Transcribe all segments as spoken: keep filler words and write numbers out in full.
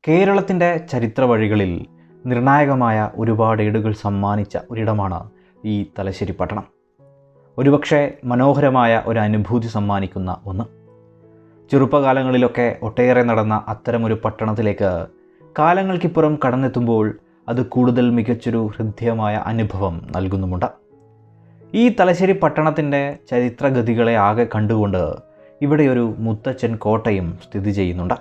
കേരളത്തിൻ്റെ ചരിത്ര വഴികളിൽ നിർണായകമായ ഒരുപാട് ഏടുകൾ സമ്മാനിച്ച ഒരിടമാണ് ഈ തലശ്ശേരി പട്ടണം. ഒരുപക്ഷെ മനോഹരമായ ഒരു അനുഭൂതി സമ്മാനിക്കുന്ന ഒന്ന്. ചെറുപ്പകാലങ്ങളിലൊക്കെ ഒട്ടേറെ നടന്ന അത്തരമൊരു പട്ടണത്തിലേക്ക് കാലങ്ങൾക്കിപ്പുറം കടന്നെത്തുമ്പോൾ അത് കൂടുതൽ മികച്ചൊരു ഹൃദ്യമായ അനുഭവം നൽകുന്നുമുണ്ട്. ഈ തലശ്ശേരി പട്ടണത്തിൻ്റെ ചരിത്രഗതികളെ ആകെ കണ്ടുകൊണ്ട് ഇവിടെയൊരു മുത്തച്ഛൻ കോട്ടയും സ്ഥിതി ചെയ്യുന്നുണ്ട്.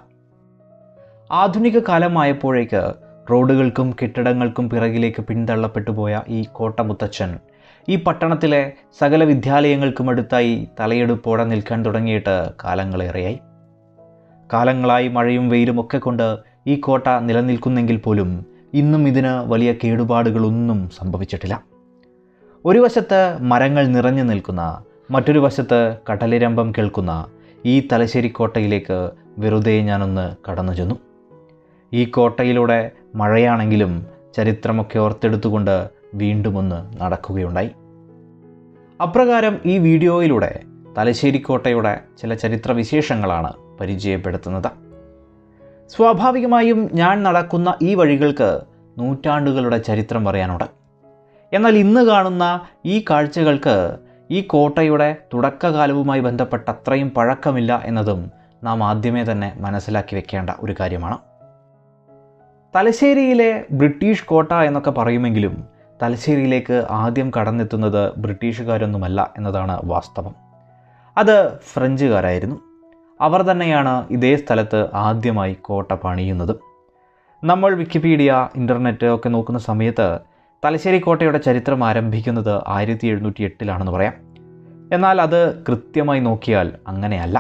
ആധുനിക കാലമായപ്പോഴേക്ക് റോഡുകൾക്കും കെട്ടിടങ്ങൾക്കും പിറകിലേക്ക് പിന്തള്ളപ്പെട്ടു പോയ ഈ കോട്ട മുത്തച്ഛൻ ഈ പട്ടണത്തിലെ സകല വിദ്യാലയങ്ങൾക്കും അടുത്തായി തലയെടുപ്പോടെ നിൽക്കാൻ തുടങ്ങിയിട്ട് കാലങ്ങളേറെയായി. കാലങ്ങളായി മഴയും വെയിലും ഒക്കെ കൊണ്ട് ഈ കോട്ട നിലനിൽക്കുന്നെങ്കിൽ പോലും ഇന്നും ഇതിന് വലിയ കേടുപാടുകളൊന്നും സംഭവിച്ചിട്ടില്ല. ഒരു വശത്ത് മരങ്ങൾ നിറഞ്ഞു നിൽക്കുന്ന, മറ്റൊരു വശത്ത് കടലിരമ്പം കേൾക്കുന്ന ഈ തലശ്ശേരി കോട്ടയിലേക്ക് വെറുതെ ഞാനൊന്ന് കടന്നു ചെന്നു. ഈ കോട്ടയിലൂടെ മഴയാണെങ്കിലും ചരിത്രമൊക്കെ ഓർത്തെടുത്തുകൊണ്ട് വീണ്ടും ഒന്ന് നടക്കുകയുണ്ടായി. അപ്രകാരം ഈ വീഡിയോയിലൂടെ തലശ്ശേരി കോട്ടയുടെ ചില ചരിത്രവിശേഷങ്ങളാണ് പരിചയപ്പെടുത്തുന്നത്. സ്വാഭാവികമായും ഞാൻ നടക്കുന്ന ഈ വഴികൾക്ക് നൂറ്റാണ്ടുകളുടെ ചരിത്രം പറയാനുണ്ട്. എന്നാൽ ഇന്ന് കാണുന്ന ഈ കാഴ്ചകൾക്ക് ഈ കോട്ടയുടെ തുടക്കകാലവുമായി ബന്ധപ്പെട്ട അത്രയും പഴക്കമില്ല എന്നതും നാം ആദ്യമേ തന്നെ മനസ്സിലാക്കി വെക്കേണ്ട ഒരു കാര്യമാണ്. തലശ്ശേരിയിലെ ബ്രിട്ടീഷ് കോട്ട എന്നൊക്കെ പറയുമെങ്കിലും തലശ്ശേരിയിലേക്ക് ആദ്യം കടന്നെത്തുന്നത് ബ്രിട്ടീഷുകാരൊന്നുമല്ല എന്നതാണ് വാസ്തവം. അത് ഫ്രഞ്ചുകാരായിരുന്നു. അവർ തന്നെയാണ് ഇതേ സ്ഥലത്ത് ആദ്യമായി കോട്ട പണിയുന്നത്. നമ്മൾ വിക്കിപീഡിയ, ഇൻ്റർനെറ്റ് ഒക്കെ നോക്കുന്ന സമയത്ത് തലശ്ശേരി കോട്ടയുടെ ചരിത്രം ആരംഭിക്കുന്നത് ആയിരത്തി എഴുന്നൂറ്റി എട്ടിലാണെന്ന് പറയാം. എന്നാൽ അത് കൃത്യമായി നോക്കിയാൽ അങ്ങനെയല്ല.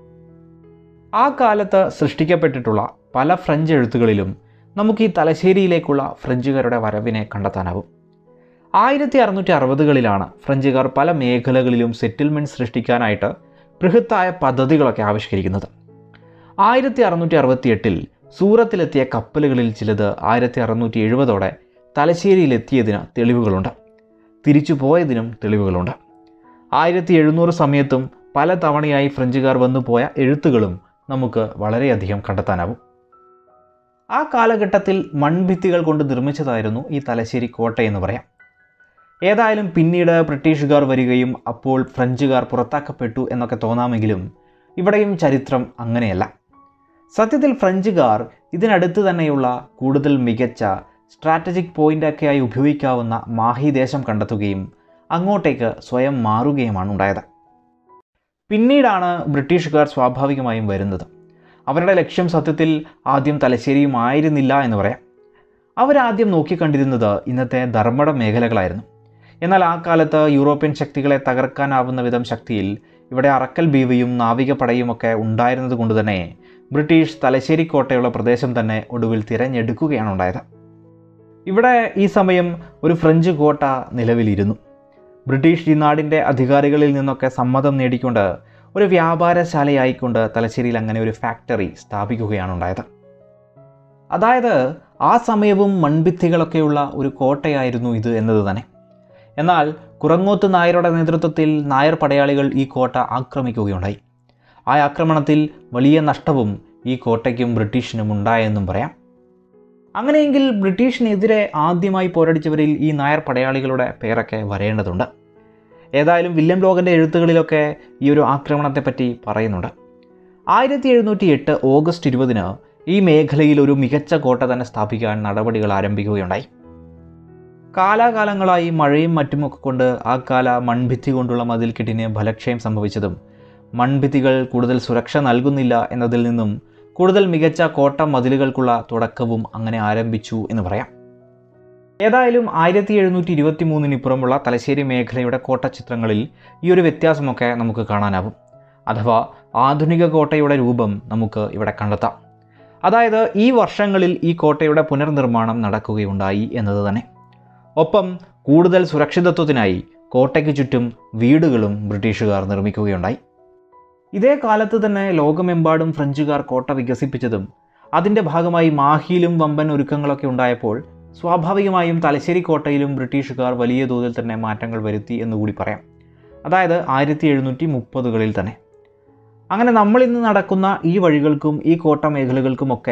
ആ കാലത്ത് സൃഷ്ടിക്കപ്പെട്ടിട്ടുള്ള പല ഫ്രഞ്ച് എഴുത്തുകളിലും നമുക്ക് ഈ തലശ്ശേരിയിലേക്കുള്ള ഫ്രഞ്ചുകാരുടെ വരവിനെ കണ്ടെത്താനാവും. ആയിരത്തി അറുന്നൂറ്റി അറുപതുകളിലാണ് ഫ്രഞ്ചുകാർ പല മേഖലകളിലും സെറ്റിൽമെൻറ്റ് സൃഷ്ടിക്കാനായിട്ട് ബൃഹത്തായ പദ്ധതികളൊക്കെ ആവിഷ്കരിക്കുന്നത്. ആയിരത്തി അറുന്നൂറ്റി അറുപത്തി എട്ടിൽ സൂറത്തിലെത്തിയ കപ്പലുകളിൽ ചിലത് ആയിരത്തി അറുന്നൂറ്റി എഴുപതോടെ തലശ്ശേരിയിലെത്തിയതിന് തെളിവുകളുണ്ട്. തിരിച്ചു പോയതിനും തെളിവുകളുണ്ട്. ആയിരത്തി എഴുന്നൂറ് സമയത്തും പല തവണയായി ഫ്രഞ്ചുകാർ വന്നു പോയ എഴുത്തുകളും നമുക്ക് വളരെയധികം കണ്ടെത്താനാവും. ആ കാലഘട്ടത്തിൽ മൺഭിത്തികൾ കൊണ്ട് നിർമ്മിച്ചതായിരുന്നു ഈ തലശ്ശേരി കോട്ട എന്ന് പറയാം. ഏതായാലും പിന്നീട് ബ്രിട്ടീഷുകാർ വരികയും അപ്പോൾ ഫ്രഞ്ചുകാർ പുറത്താക്കപ്പെട്ടു എന്നൊക്കെ തോന്നാമെങ്കിലും ഇവിടെയും ചരിത്രം അങ്ങനെയല്ല. സത്യത്തിൽ ഫ്രഞ്ചുകാർ ഇതിനടുത്ത് തന്നെയുള്ള കൂടുതൽ മികച്ച സ്ട്രാറ്റജിക് പോയിൻ്റൊക്കെയായി ഉപയോഗിക്കാവുന്ന മാഹി ദേശം കണ്ടെത്തുകയും അങ്ങോട്ടേക്ക് സ്വയം മാറുകയുമാണ് ഉണ്ടായത്. പിന്നീടാണ് ബ്രിട്ടീഷുകാർ സ്വാഭാവികമായും വരുന്നത്. അവരുടെ ലക്ഷ്യം സത്യത്തിൽ ആദ്യം തലശ്ശേരിയും ആയിരുന്നില്ല എന്ന് പറയാം. അവരാദ്യം നോക്കിക്കണ്ടിരുന്നത് ഇന്നത്തെ ധർമ്മട മേഖലകളായിരുന്നു. എന്നാൽ ആ കാലത്ത് യൂറോപ്യൻ ശക്തികളെ തകർക്കാനാവുന്ന വിധം ശക്തിയിൽ ഇവിടെ അറക്കൽ ബീവിയും നാവികപ്പടയും ഒക്കെ ഉണ്ടായിരുന്നത് കൊണ്ട് തന്നെ ബ്രിട്ടീഷ് തലശ്ശേരി കോട്ടയുള്ള പ്രദേശം തന്നെ ഒടുവിൽ തിരഞ്ഞെടുക്കുകയാണ് ഉണ്ടായത്. ഇവിടെ ഈ സമയം ഒരു ഫ്രഞ്ച് കോട്ട നിലവിലിരുന്നു. ബ്രിട്ടീഷ് ഈ നാടിൻ്റെ അധികാരികളിൽ നിന്നൊക്കെ സമ്മതം നേടിക്കൊണ്ട് ഒരു വ്യാപാരശാലയായിക്കൊണ്ട് തലശ്ശേരിയിൽ അങ്ങനെ ഒരു ഫാക്ടറി സ്ഥാപിക്കുകയാണ് ഉണ്ടായത്. അതായത് ആ സമയവും മൺഭിത്തികളൊക്കെയുള്ള ഒരു കോട്ടയായിരുന്നു ഇത് എന്നത് തന്നെ. എന്നാൽ കുറങ്ങോത്ത് നായരുടെ നേതൃത്വത്തിൽ നായർ പടയാളികൾ ഈ കോട്ട ആക്രമിക്കുകയുണ്ടായി. ആ ആക്രമണത്തിൽ വലിയ നഷ്ടവും ഈ കോട്ടയ്ക്കും ബ്രിട്ടീഷിനും ഉണ്ടായെന്നും പറയാം. അങ്ങനെയെങ്കിൽ ബ്രിട്ടീഷിനെതിരെ ആദ്യമായി പോരടിച്ചവരിൽ ഈ നായർ പടയാളികളുടെ പേരൊക്കെ വരേണ്ടതുണ്ട്. ഏതായാലും വില്യം ലോഗൻ്റെ എഴുത്തുകളിലൊക്കെ ഈ ഒരു ആക്രമണത്തെപ്പറ്റി പറയുന്നുണ്ട്. ആയിരത്തി എഴുന്നൂറ്റി എട്ട് ഓഗസ്റ്റ് ഇരുപതിന് ഈ മേഖലയിൽ ഒരു മികച്ച കോട്ട തന്നെ സ്ഥാപിക്കാൻ നടപടികൾ ആരംഭിക്കുകയുണ്ടായി. കാലാകാലങ്ങളായി മഴയും മറ്റുമൊക്കെ കൊണ്ട് ആ കാല മൺഭിത്തി കൊണ്ടുള്ള മതിൽക്കെട്ടിന് ഫലക്ഷയം സംഭവിച്ചതും മൺഭിത്തികൾ കൂടുതൽ സുരക്ഷ നൽകുന്നില്ല എന്നതിൽ നിന്നും കൂടുതൽ മികച്ച കോട്ട മതിലുകൾക്കുള്ള തുടക്കവും അങ്ങനെ ആരംഭിച്ചു എന്ന് പറയാം. ഏതായാലും ആയിരത്തി എഴുന്നൂറ്റി ഇരുപത്തി മൂന്നിനിപ്പുറമുള്ള തലശ്ശേരി മേഖലയുടെ കോട്ടച്ചിത്രങ്ങളിൽ ഈ ഒരു വ്യത്യാസമൊക്കെ നമുക്ക് കാണാനാവും. അഥവാ ആധുനിക കോട്ടയുടെ രൂപം നമുക്ക് ഇവിടെ കണ്ടെത്താം. അതായത് ഈ വർഷങ്ങളിൽ ഈ കോട്ടയുടെ പുനർനിർമ്മാണം നടക്കുകയുണ്ടായി എന്നത് തന്നെ. ഒപ്പം കൂടുതൽ സുരക്ഷിതത്വത്തിനായി കോട്ടയ്ക്ക് ചുറ്റും വീടുകളും ബ്രിട്ടീഷുകാർ നിർമ്മിക്കുകയുണ്ടായി. ഇതേ കാലത്ത് തന്നെ ലോകമെമ്പാടും ഫ്രഞ്ചുകാർ കോട്ട വികസിപ്പിച്ചതും അതിൻ്റെ ഭാഗമായി മാഹിയിലും വമ്പൻ ഒരുക്കങ്ങളൊക്കെ ഉണ്ടായപ്പോൾ സ്വാഭാവികമായും തലശ്ശേരി കോട്ടയിലും ബ്രിട്ടീഷുകാർ വലിയ തോതിൽ തന്നെ മാറ്റങ്ങൾ വരുത്തി എന്നുകൂടി പറയാം. അതായത് ആയിരത്തി എഴുന്നൂറ്റി മുപ്പതുകളിൽ തന്നെ. അങ്ങനെ നമ്മളിന്ന് നടക്കുന്ന ഈ വഴികൾക്കും ഈ കോട്ട മേഖലകൾക്കുമൊക്കെ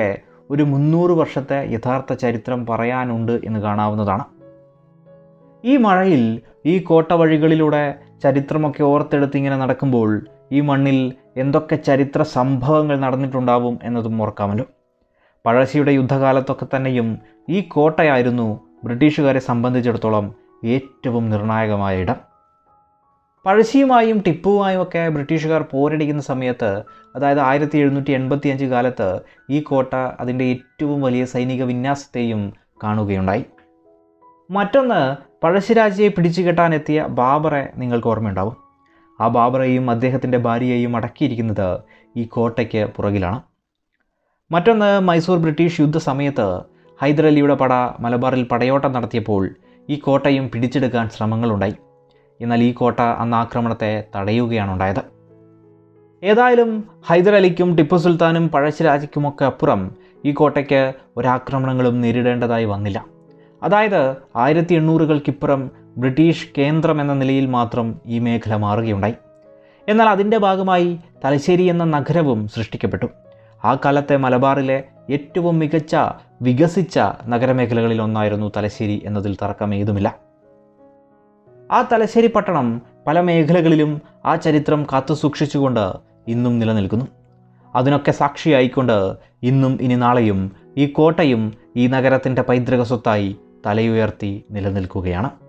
ഒരു മുന്നൂറ് വർഷത്തെ യഥാർത്ഥ ചരിത്രം പറയാനുണ്ട് എന്ന് കാണാവുന്നതാണ്. ഈ മഴയിൽ ഈ കോട്ട വഴികളിലൂടെ ചരിത്രമൊക്കെ ഓർത്തെടുത്ത് ഇങ്ങനെ നടക്കുമ്പോൾ ഈ മണ്ണിൽ എന്തൊക്കെ ചരിത്ര സംഭവങ്ങൾ നടന്നിട്ടുണ്ടാവും എന്നതും ഓർക്കാമല്ലോ. പഴശ്ശിയുടെ യുദ്ധകാലത്തൊക്കെ തന്നെയും ഈ കോട്ടയായിരുന്നു ബ്രിട്ടീഷുകാരെ സംബന്ധിച്ചിടത്തോളം ഏറ്റവും നിർണായകമായ ഇടം. പഴശ്ശിയുമായും ടിപ്പുവുമായും ഒക്കെ ബ്രിട്ടീഷുകാർ പോരടിക്കുന്ന സമയത്ത്, അതായത് ആയിരത്തി എഴുന്നൂറ്റി എൺപത്തി അഞ്ച് കാലത്ത്, ഈ കോട്ട അതിൻ്റെ ഏറ്റവും വലിയ സൈനിക വിന്യാസത്തെയും കാണുകയുണ്ടായി. മറ്റൊന്ന്, പഴശ്ശിരാജയെ പിടിച്ചുകെട്ടാനെത്തിയ ബാബറെ നിങ്ങൾക്ക് ഓർമ്മയുണ്ടാവും. ആ ബാബറെയും അദ്ദേഹത്തിൻ്റെ ഭാര്യയെയും അടക്കിയിരിക്കുന്നത് ഈ കോട്ടയ്ക്ക് പുറകിലാണ്. മറ്റൊന്ന്, മൈസൂർ ബ്രിട്ടീഷ് യുദ്ധ സമയത്ത് ഹൈദരലിയുടെ പട മലബാറിൽ പടയോട്ടം നടത്തിയപ്പോൾ ഈ കോട്ടയും പിടിച്ചെടുക്കാൻ ശ്രമങ്ങളുണ്ടായി. എന്നാൽ ഈ കോട്ട അന്ന് ആക്രമണത്തെ തടയുകയാണ് ഉണ്ടായത്. ഏതായാലും ഹൈദരലിക്കും ടിപ്പു സുൽത്താനും പഴശ്ശിരാജയ്ക്കുമൊക്കെ അപ്പുറം ഈ കോട്ടയ്ക്ക് ഒരാക്രമണങ്ങളും നേരിടേണ്ടതായി വന്നില്ല. അതായത് ആയിരത്തി എണ്ണൂറുകൾക്കിപ്പുറം ബ്രിട്ടീഷ് കേന്ദ്രം എന്ന നിലയിൽ മാത്രം ഈ മേഖല മാറുകയുണ്ടായി. എന്നാൽ അതിൻ്റെ ഭാഗമായി തലശ്ശേരി എന്ന നഗരവും സൃഷ്ടിക്കപ്പെട്ടു. ആ കാലത്തെ മലബാറിലെ ഏറ്റവും മികച്ച വികസിച്ച നഗരമേഖലകളിൽ ഒന്നായിരുന്നു തലശ്ശേരി എന്നതിൽ തർക്കമേതുമില്ല. ആ തലശ്ശേരി പട്ടണം പല മേഖലകളിലും ആ ചരിത്രം കാത്തു സൂക്ഷിച്ചുകൊണ്ട് ഇന്നും നിലനിൽക്കുന്നു. അതിനൊക്കെ സാക്ഷിയായിക്കൊണ്ട് ഇന്നും ഇനി നാളെയും ഈ കോട്ടയും ഈ നഗരത്തിൻ്റെ പൈതൃക സ്വത്തായി തലയുയർത്തി നിലനിൽക്കുകയാണ്.